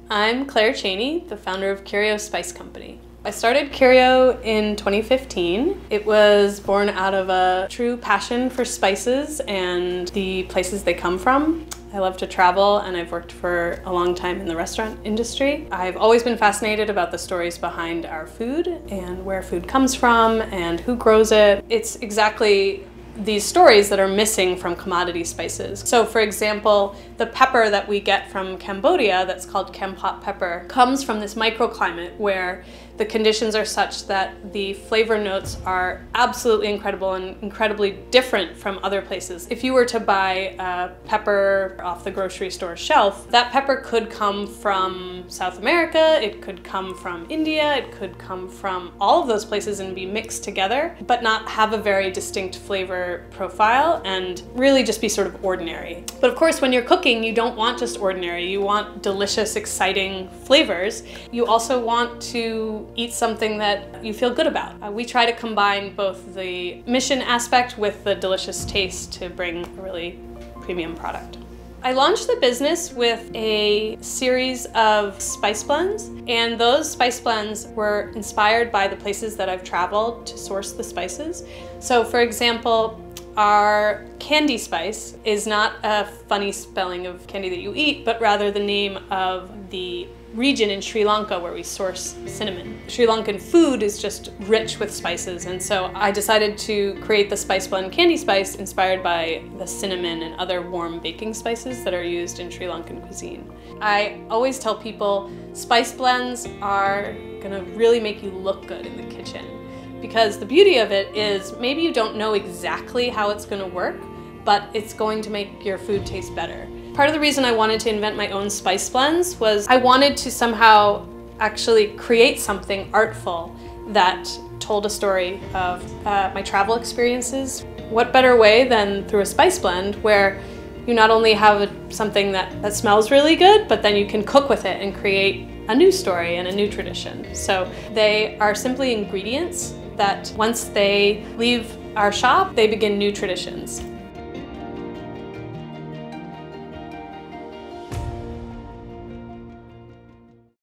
I'm Claire Cheney, the founder of Curio Spice Company. I started Curio in 2015. It was born out of a true passion for spices and the places they come from. I love to travel, and I've worked for a long time in the restaurant industry. I've always been fascinated about the stories behind our food and where food comes from and who grows it. It's exactly these stories that are missing from commodity spices. So for example, the pepper that we get from Cambodia that's called Kampot pepper comes from this microclimate where the conditions are such that the flavor notes are absolutely incredible and incredibly different from other places. If you were to buy a pepper off the grocery store shelf, that pepper could come from South America, it could come from India, it could come from all of those places and be mixed together, but not have a very distinct flavor profile and really just be sort of ordinary. But of course, when you're cooking, you don't want just ordinary. You want delicious, exciting flavors. You also want to eat something that you feel good about. We try to combine both the mission aspect with the delicious taste to bring a really premium product. I launched the business with a series of spice blends, and those spice blends were inspired by the places that I've traveled to source the spices. So for example, our candy spice is not a funny spelling of candy that you eat, but rather the name of the region in Sri Lanka where we source cinnamon. Sri Lankan food is just rich with spices, and so I decided to create the spice blend candy spice inspired by the cinnamon and other warm baking spices that are used in Sri Lankan cuisine. I always tell people spice blends are gonna really make you look good in the kitchen, because the beauty of it is maybe you don't know exactly how it's gonna work, but it's going to make your food taste better. Part of the reason I wanted to invent my own spice blends was I wanted to somehow actually create something artful that told a story of my travel experiences. What better way than through a spice blend where you not only have something that smells really good, but then you can cook with it and create a new story and a new tradition. So they are simply ingredients that once they leave our shop, they begin new traditions.